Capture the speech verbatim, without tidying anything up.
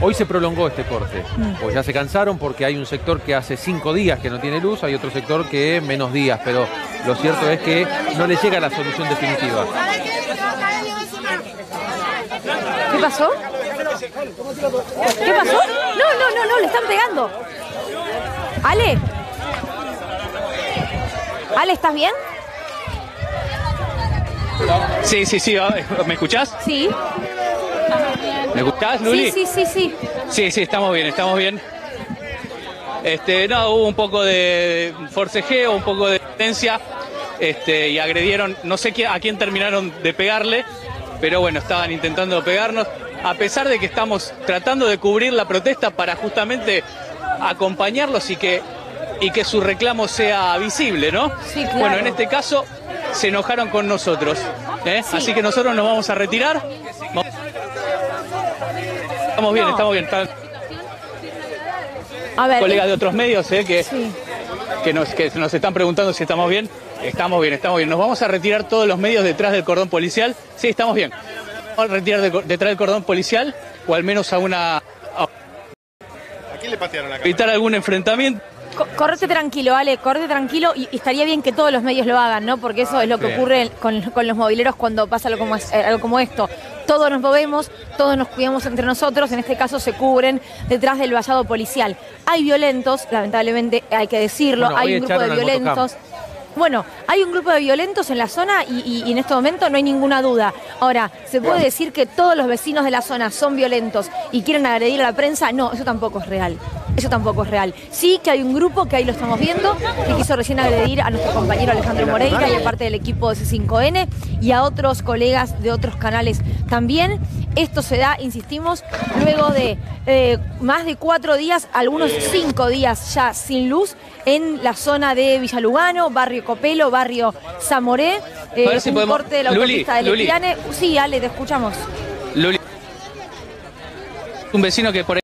Hoy se prolongó este corte, pues ya se cansaron porque hay un sector que hace cinco días que no tiene luz, hay otro sector que menos días, pero lo cierto es que no le llega la solución definitiva. ¿Qué pasó? ¿Qué pasó? No, no, no, no, le están pegando. Ale. Ale, ¿estás bien? Sí, sí, sí. ¿Me escuchás? Sí. ¿Me escuchás, Luli? Sí, sí, sí, sí. Sí, sí, estamos bien, estamos bien. Este, no, hubo un poco de forcejeo, un poco de violencia, este, y agredieron, no sé a quién terminaron de pegarle, pero bueno, estaban intentando pegarnos, a pesar de que estamos tratando de cubrir la protesta para justamente acompañarlos y que, y que su reclamo sea visible, ¿no? Sí, claro. Bueno, en este caso se enojaron con nosotros, ¿eh? Sí. Así que nosotros nos vamos a retirar. Estamos bien, No. estamos bien. Están A ver. colegas de otros medios, ¿eh? que, Sí. que, nos, que nos están preguntando si estamos bien. Estamos bien, estamos bien. Nos vamos a retirar todos los medios detrás del cordón policial. Sí, estamos bien. Vamos a retirar de, detrás del cordón policial, o al menos a una... A, ¿A quién le patearon la cara? evitar algún enfrentamiento. Co- Correte tranquilo, Ale, correte tranquilo y, y estaría bien que todos los medios lo hagan, ¿no? Porque eso es lo que Bien. ocurre con, con los mobileros cuando pasa algo como, es- eh, algo como esto. Todos nos movemos, todos nos cuidamos entre nosotros, en este caso se cubren detrás del vallado policial. Hay violentos, lamentablemente hay que decirlo, Bueno, hoy hay un grupo de echaron al violentos. Bueno, hay un grupo de violentos en la zona y, y- y en este momento no hay ninguna duda. Ahora, ¿se puede decir que todos los vecinos de la zona son violentos y quieren agredir a la prensa? No, eso tampoco es real. Eso tampoco es real. Sí que hay un grupo, que ahí lo estamos viendo, que quiso recién agredir a nuestro compañero Alejandro Moreira y a parte del equipo de C cinco N y a otros colegas de otros canales también. Esto se da, insistimos, luego de eh, más de cuatro días, algunos cinco días ya sin luz en la zona de Villalugano, barrio Copelo, barrio Zamoré, eh, A ver si un podemos- corte de la Luli, autopista de Luli. Lepiane. Sí, Ale, te escuchamos. Luli, un vecino que por ahí